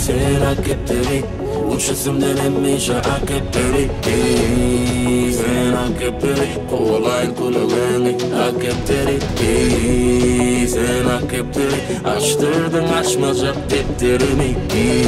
Sen hak ettirin uçuşumdan emmiş hak ettirin. Sen hak ettirin kovalayın kulağını hak ettirin. Sen hak ettirin açtırdın açmayacak defterimi.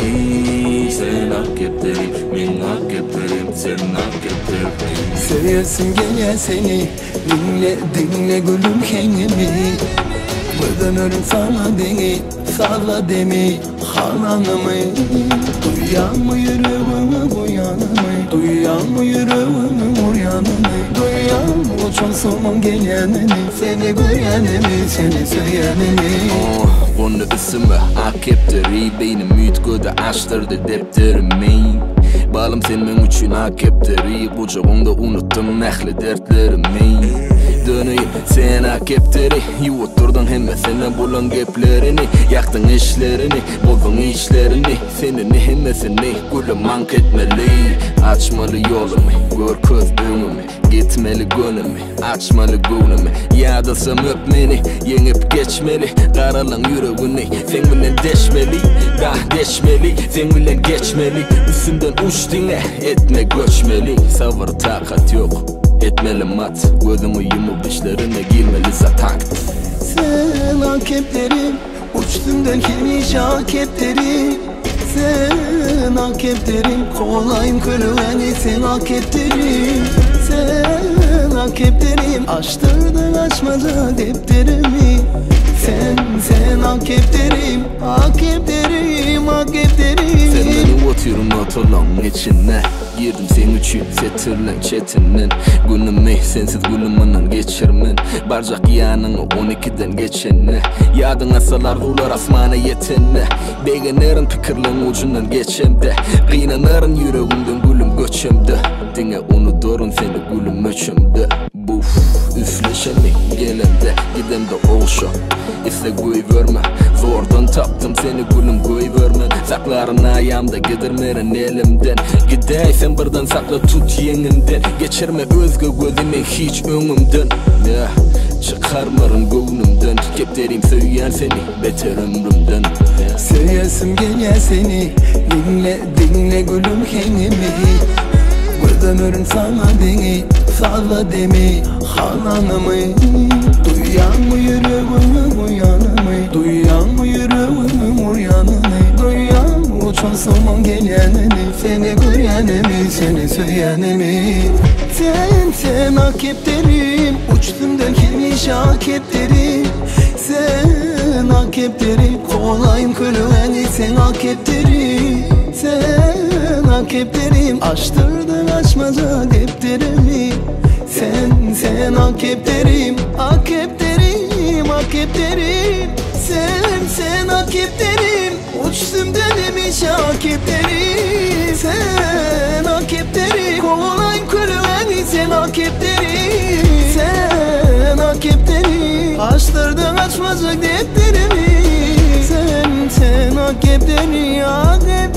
Sen hak ettirin men hak ettirin sen hak ettirin. Seviyorsun gene seni dinle gülüm kendimi. Ödönürüm sana beni salla demi halanımı. Duyan mı yüreğimi bu yanımı, duyan mı yüreğimi bu yanımı, duyan mı uçunsumum gelenini, seni görenimi, seni söylenimi. Bunu ismi hak ettirin benim mütgöde açtırdı defterimi. Balım sen men üçün hak ettirin kucağımda unuttum nehli dertlerimi. Döneyim sen hak ettirin yuvattırdın hem senden bulan geplerini. Yaktın işlerini, buldun işlerini. Senin hemmesini gülüm mank etmeli. Açmalı yolumu, gör köz önümü. Gitmeli gönlümü, açmalı gönlümü. Yadılsam öp beni, yenip geçmeli. Karalan yüreğini, sen bilen deşmeli. Dah deşmeli, sen bilen geçmeli. Üstünden uç dinle, etme göçmeli. Sabır takat yok, etmeli mat. Gözümü yumup işlerine girmeli zatak. Sen hak ettirin uçtumdan gelmiş hak ettirin. Sen hak ettirin kolayın kırıveni sen hak ettirin. Sen hak ettirin açtırdın açmaca defterimi. Sen hak ettirin hak ettirin hak ettirin. Sen beni oturum otolan içine. Girdim sen üçün setirlen çetinden. Günümü sensiz gülümünün geçirmen. Barcak yanını 12'den geçenne. Yadına salar ular asmana yetenne. Beğenirin pikirlen ucundan geçemde. Kıynanırın yüreğimden gülüm göçemde. Dine unuturun seni gülüm öçümde. Buf üfleşeni gelemde gidemde olşa. İfle göy verme zordan taptım seni gülüm göy verme. Sakların ayağımda gidirmerin elimden. Gidey sen birden sakla tut yengimden. Geçirme özgü gözüme hiç önümden. Çıkarmarım gönlümden. Kepterim söyleyen seni beter ömrümden. Seviyorsun gene seni dinle gülüm kendimi. Ödönürüm sana beni salla demi halanımı. Duyan mı yüreğimi bu yanımı, duyan mı yüreğimi bu yanımı, duyan mı uçunsumum gelenini, seni görenimi, seni söylenimi. Sen hak ettirin uçtumdan gelmiş hak ettirin. Sen hak ettirin kolayım kırıveni sen hak ettirin. Sen hak ettirin açtırdın açmaca defterimi. Sen hak ettirin hak ettirin hak ettirin. Sen hak ettirin uçtum denemiş hak ettirin. Sen hak ettirin kolayım kırıveni sen hak ettirin. Sen hak ettirin açtırdın açmaca defterimi. Sen hak ettirin hak ettirin.